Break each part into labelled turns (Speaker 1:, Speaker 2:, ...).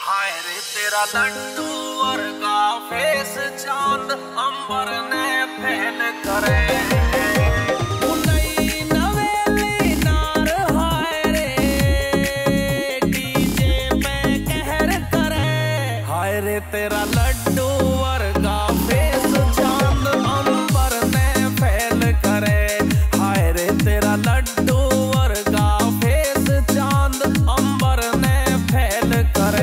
Speaker 1: हाय रे तेरा लड्डू वर्गा फेस चांद अंबर ने फैल करे। तेरा लड्डू वर्गा फेस चांद अंबर ने फैल करे। हाय रे तेरा लड्डू वर्गा फेस चांद अंबर ने फैल करे।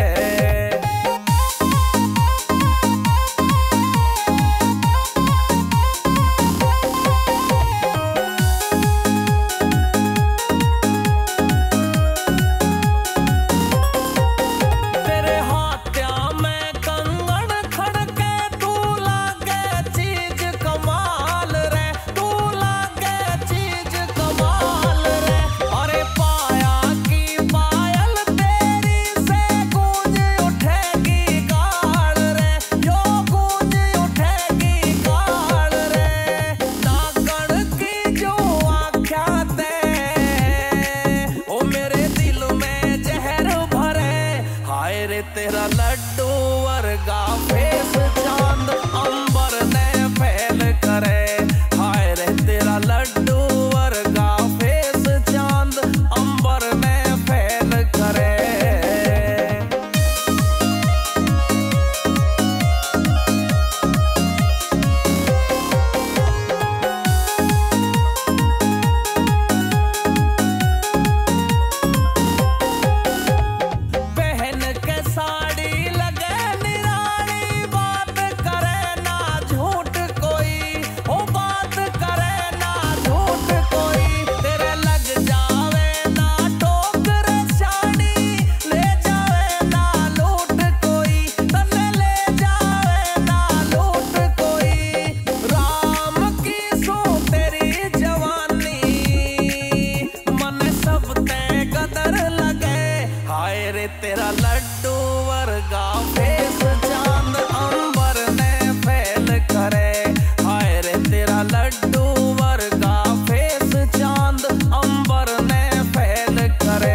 Speaker 1: तेरा लड्डू वर्गा फेस चांद अंबर ने फैल करे। हाय रे तेरा लड्डू वर्गा फेस चांद अंबर ने फैल करे। तेरा लड्डू वर्गा फेस चांद अंबर ने फैल करे। हाय रे तेरा लड्डू वर्गा फेस चांद अंबर ने फैल करे।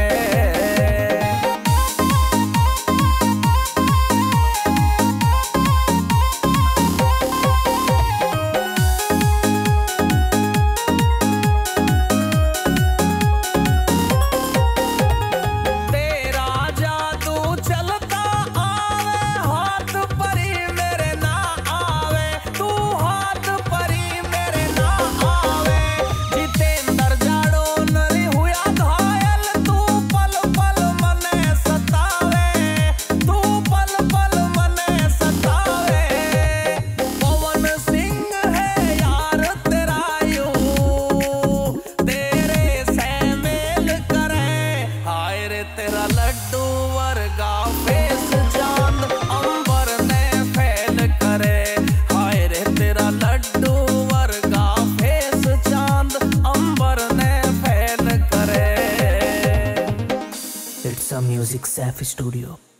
Speaker 1: तेरा लड्डू वर्गा फेस चांद अंबर ने फैल करे। हाय रे तेरा लड्डू वर्गा फेस चांद अंबर ने फैल करे।
Speaker 2: It's a music safe studio.